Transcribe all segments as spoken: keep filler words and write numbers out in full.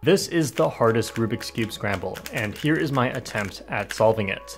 This is the hardest Rubik's Cube scramble, and here is my attempt at solving it.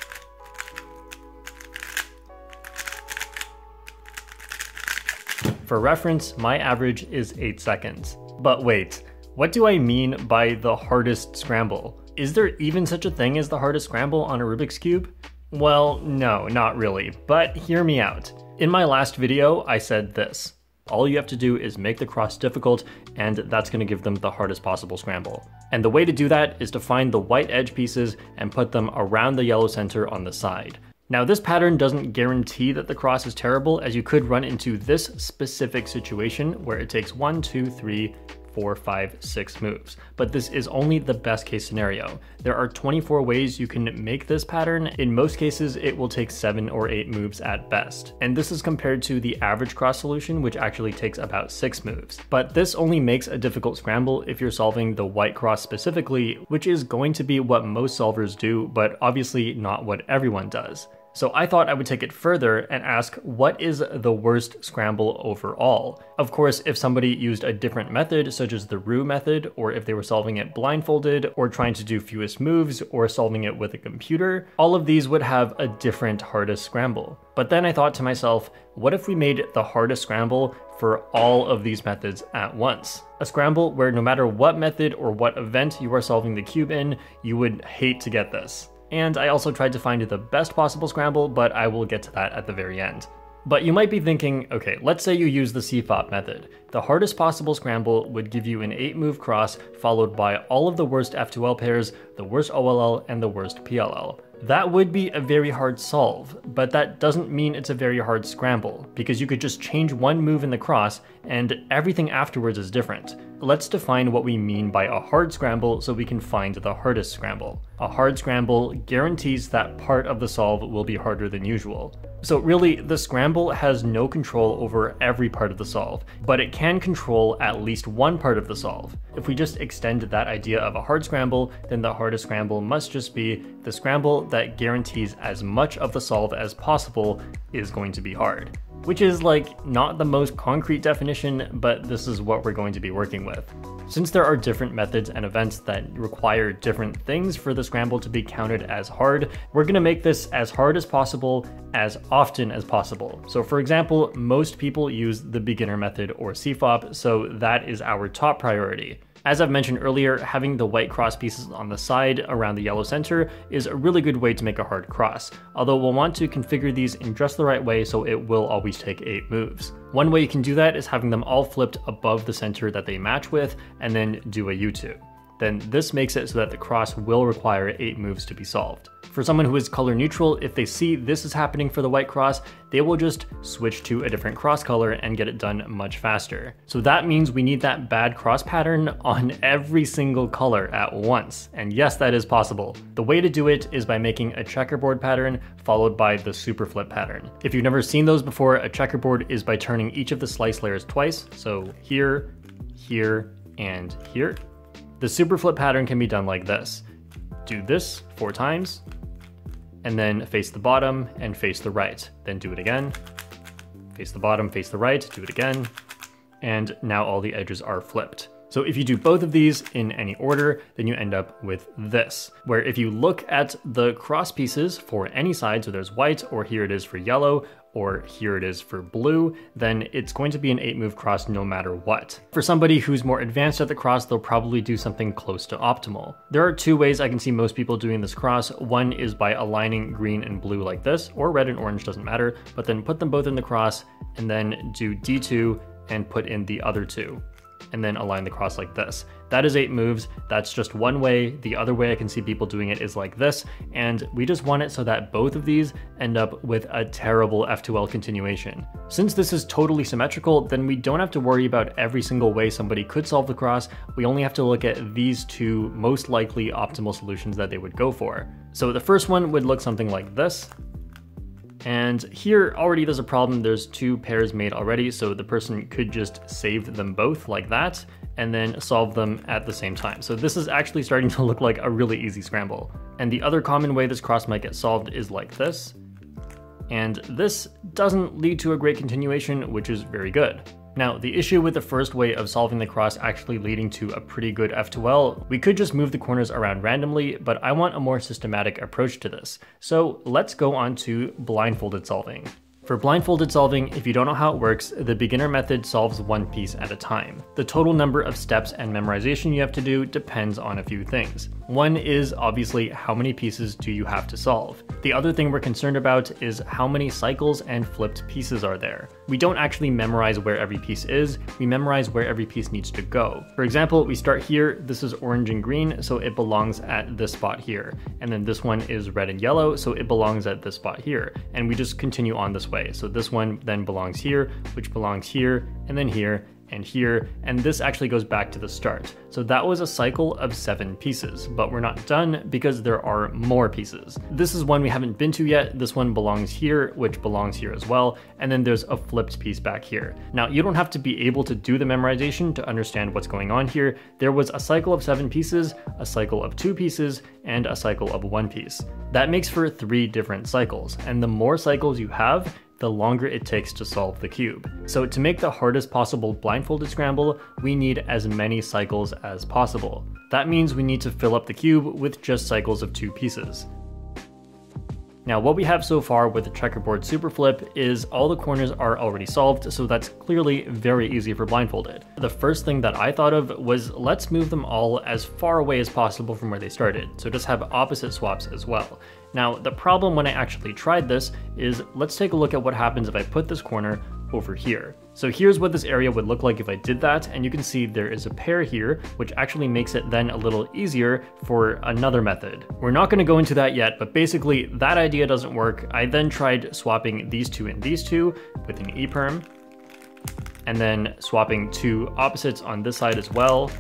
For reference, my average is eight seconds. But wait, what do I mean by the hardest scramble? Is there even such a thing as the hardest scramble on a Rubik's Cube? Well, no, not really, but hear me out. In my last video, I said this. All you have to do is make the cross difficult, and that's going to give them the hardest possible scramble. And the way to do that is to find the white edge pieces and put them around the yellow center on the side. Now, this pattern doesn't guarantee that the cross is terrible, as you could run into this specific situation where it takes one, two, three, four, five, six moves. But this is only the best case scenario. There are twenty-four ways you can make this pattern. In most cases, it will take seven or eight moves at best. And this is compared to the average cross solution, which actually takes about six moves. But this only makes a difficult scramble if you're solving the white cross specifically, which is going to be what most solvers do, but obviously not what everyone does. So I thought I would take it further and ask, what is the worst scramble overall? Of course, if somebody used a different method, such as the Roux method, or if they were solving it blindfolded, or trying to do fewest moves, or solving it with a computer, all of these would have a different hardest scramble. But then I thought to myself, what if we made the hardest scramble for all of these methods at once? A scramble where no matter what method or what event you are solving the cube in, you would hate to get this. And I also tried to find the best possible scramble, but I will get to that at the very end. But you might be thinking, okay, let's say you use the C FOP method. The hardest possible scramble would give you an eight move cross followed by all of the worst F two L pairs, the worst O L L, and the worst P L L. That would be a very hard solve, but that doesn't mean it's a very hard scramble, because you could just change one move in the cross and everything afterwards is different. Let's define what we mean by a hard scramble so we can find the hardest scramble. A hard scramble guarantees that part of the solve will be harder than usual. So really, the scramble has no control over every part of the solve, but it can control at least one part of the solve. If we just extend that idea of a hard scramble, then the hardest scramble must just be the scramble that guarantees as much of the solve as possible is going to be hard. Which is like not the most concrete definition, but this is what we're going to be working with. Since there are different methods and events that require different things for the scramble to be counted as hard, we're going to make this as hard as possible, as often as possible. So for example, most people use the beginner method or C FOP, so that is our top priority. As I've mentioned earlier, having the white cross pieces on the side around the yellow center is a really good way to make a hard cross, although we'll want to configure these in just the right way so it will always take eight moves. One way you can do that is having them all flipped above the center that they match with, and then do a U two. Then this makes it so that the cross will require eight moves to be solved. For someone who is color neutral, if they see this is happening for the white cross, they will just switch to a different cross color and get it done much faster. So that means we need that bad cross pattern on every single color at once. And yes, that is possible. The way to do it is by making a checkerboard pattern followed by the super flip pattern. If you've never seen those before, a checkerboard is by turning each of the slice layers twice. So here, here, and here. The super flip pattern can be done like this. Do this four times, and then face the bottom and face the right. Then do it again, face the bottom, face the right, do it again, and now all the edges are flipped. So if you do both of these in any order, then you end up with this, where if you look at the cross pieces for any side, so there's white, or here it is for yellow, or here it is for blue, then it's going to be an eight move cross no matter what. For somebody who's more advanced at the cross, they'll probably do something close to optimal. There are two ways I can see most people doing this cross. One is by aligning green and blue like this, or red and orange, doesn't matter, but then put them both in the cross and then do D two and put in the other two, and then align the cross like this. That is eight moves. That's just one way. The other way I can see people doing it is like this, and we just want it so that both of these end up with a terrible F two L continuation. Since this is totally symmetrical, then we don't have to worry about every single way somebody could solve the cross. We only have to look at these two most likely optimal solutions that they would go for. So the first one would look something like this. And here already there's a problem. There's two pairs made already, so the person could just save them both like that and then solve them at the same time. So this is actually starting to look like a really easy scramble. And the other common way this cross might get solved is like this. And this doesn't lead to a great continuation, which is very good. Now, the issue with the first way of solving the cross actually leading to a pretty good F two L, we could just move the corners around randomly, but I want a more systematic approach to this. So let's go on to blindfolded solving. For blindfolded solving, if you don't know how it works, the beginner method solves one piece at a time. The total number of steps and memorization you have to do depends on a few things. One is obviously how many pieces do you have to solve. The other thing we're concerned about is how many cycles and flipped pieces are there. We don't actually memorize where every piece is, we memorize where every piece needs to go. For example, we start here, this is orange and green, so it belongs at this spot here. And then this one is red and yellow, so it belongs at this spot here. And we just continue on this way. So this one then belongs here, which belongs here, and then here, and here, and this actually goes back to the start. So that was a cycle of seven pieces, but we're not done because there are more pieces. This is one we haven't been to yet. This one belongs here, which belongs here as well, and then there's a flipped piece back here. Now, you don't have to be able to do the memorization to understand what's going on here. There was a cycle of seven pieces, a cycle of two pieces, and a cycle of one piece. That makes for three different cycles, and the more cycles you have, the longer it takes to solve the cube. So to make the hardest possible blindfolded scramble, we need as many cycles as possible. That means we need to fill up the cube with just cycles of two pieces. Now, what we have so far with the checkerboard super flip is all the corners are already solved, so that's clearly very easy for blindfolded. The first thing that I thought of was let's move them all as far away as possible from where they started, so just have opposite swaps as well. Now, the problem when I actually tried this is let's take a look at what happens if I put this corner over here. So here's what this area would look like if I did that, and you can see there is a pair here, which actually makes it then a little easier for another method. We're not going to go into that yet, but basically that idea doesn't work. I then tried swapping these two and these two with an ePerm, and then swapping two opposites on this side as well.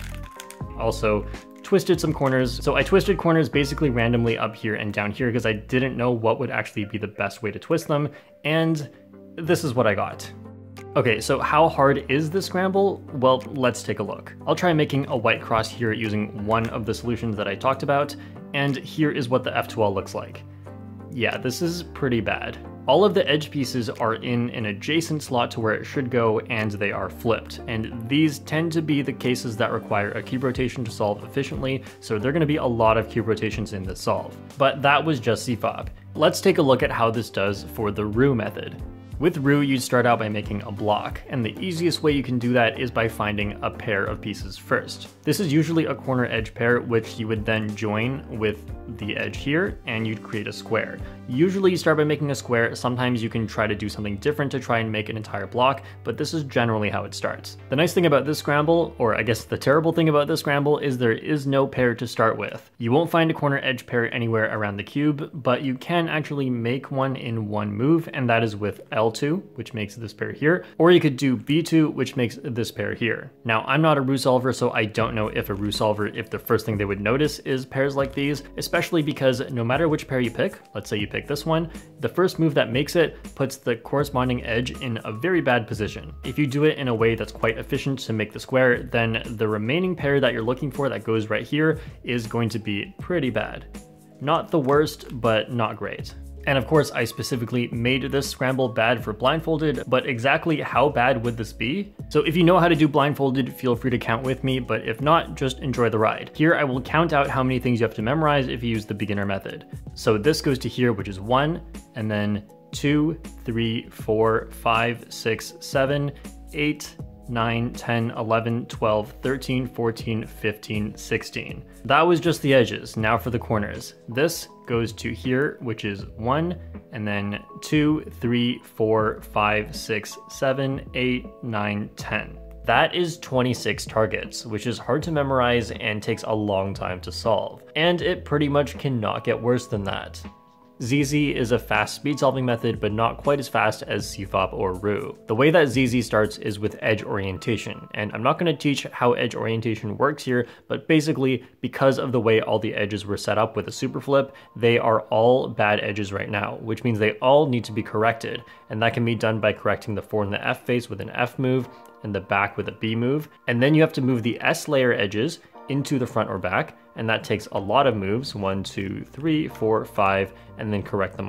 Also, twisted some corners. So I twisted corners basically randomly up here and down here because I didn't know what would actually be the best way to twist them, and this is what I got. Okay, so how hard is this scramble? Well, let's take a look. I'll try making a white cross here using one of the solutions that I talked about, and here is what the F two L looks like. Yeah, this is pretty bad. All of the edge pieces are in an adjacent slot to where it should go, and they are flipped. And these tend to be the cases that require a cube rotation to solve efficiently, so there are going to be a lot of cube rotations in this solve. But that was just C FOP. Let's take a look at how this does for the Roux method. With Roux, you'd start out by making a block, and the easiest way you can do that is by finding a pair of pieces first. This is usually a corner edge pair, which you would then join with the edge here, and you'd create a square. Usually you start by making a square. Sometimes you can try to do something different to try and make an entire block, but this is generally how it starts. The nice thing about this scramble, or I guess the terrible thing about this scramble, is there is no pair to start with. You won't find a corner edge pair anywhere around the cube, but you can actually make one in one move, and that is with L two, which makes this pair here, or you could do B two, which makes this pair here. Now, I'm not a Roux solver, so I don't know if a Roux solver, if the first thing they would notice is pairs like these, especially because no matter which pair you pick, let's say you pick this one, the first move that makes it puts the corresponding edge in a very bad position. If you do it in a way that's quite efficient to make the square, then the remaining pair that you're looking for that goes right here is going to be pretty bad. Not the worst, but not great. And of course, I specifically made this scramble bad for blindfolded, but exactly how bad would this be? So if you know how to do blindfolded, feel free to count with me, but if not, just enjoy the ride. Here, I will count out how many things you have to memorize if you use the beginner method. So this goes to here, which is one, and then two, three, four, five, six, seven, eight, nine, ten, eleven, twelve, thirteen, fourteen, fifteen, sixteen. That was just the edges. Now for the corners. This goes to here, which is one, and then two, three, four, five, six, seven, eight, nine, ten. That is twenty-six targets, which is hard to memorize and takes a long time to solve. And it pretty much cannot get worse than that. Z Z is a fast speed solving method, but not quite as fast as C FOP or Roux. The way that Z Z starts is with edge orientation, and I'm not going to teach how edge orientation works here, but basically, because of the way all the edges were set up with a super flip, they are all bad edges right now, which means they all need to be corrected, and that can be done by correcting the four and the F face with an F move, and the back with a B move, and then you have to move the S layer edges into the front or back, and that takes a lot of moves, one, two, three, four, five, and then correct them all.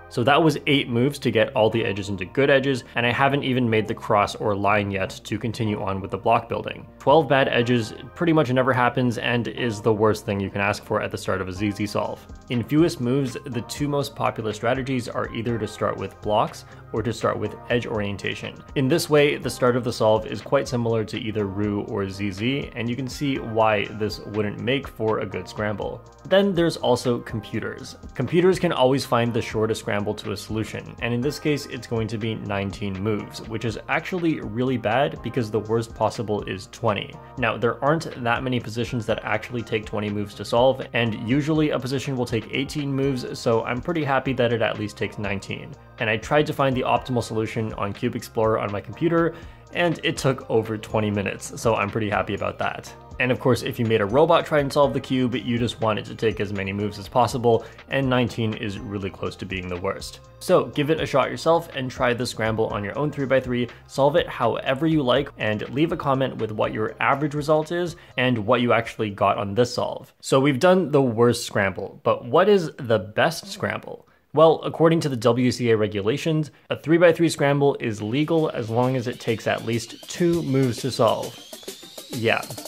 So that was eight moves to get all the edges into good edges, and I haven't even made the cross or line yet to continue on with the block building. twelve bad edges pretty much never happens and is the worst thing you can ask for at the start of a Z Z solve. In fewest moves, the two most popular strategies are either to start with blocks or to start with edge orientation. In this way, the start of the solve is quite similar to either Roux or Z Z, and you can see why this wouldn't make for a good scramble. Then there's also computers. Computers can always find the shortest scramble to a solution, and in this case it's going to be nineteen moves, which is actually really bad because the worst possible is twenty. Now there aren't that many positions that actually take twenty moves to solve, and usually a position will take eighteen moves, so I'm pretty happy that it at least takes nineteen. And I tried to find the optimal solution on Cube Explorer on my computer, and it took over twenty minutes, so I'm pretty happy about that. And of course, if you made a robot try and solve the cube, you just want it to take as many moves as possible, and nineteen is really close to being the worst. So give it a shot yourself and try the scramble on your own three by three, solve it however you like, and leave a comment with what your average result is and what you actually got on this solve. So we've done the worst scramble, but what is the best scramble? Well, according to the W C A regulations, a three by three scramble is legal as long as it takes at least two moves to solve. Yeah,